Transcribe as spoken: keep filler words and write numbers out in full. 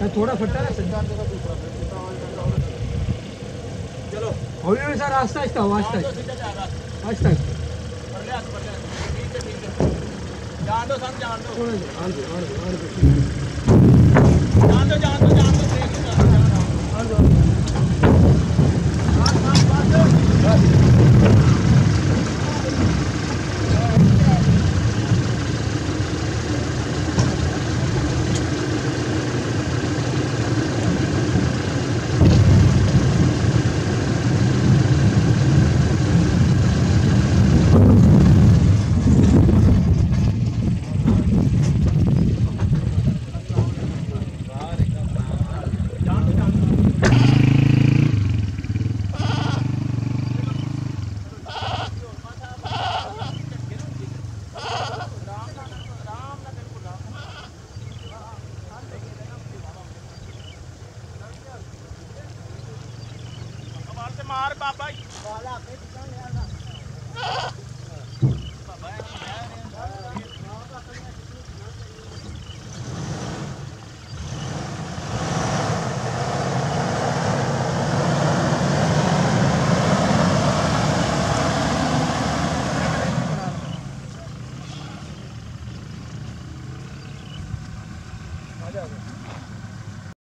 थोड़ा फटा है चलो हौली हौली सर आस्ता आस्ता आस्ता आस्ता जान दो सर जान दो जान दो जान दो जान दो जान दो जान दो मार बाबा बाबा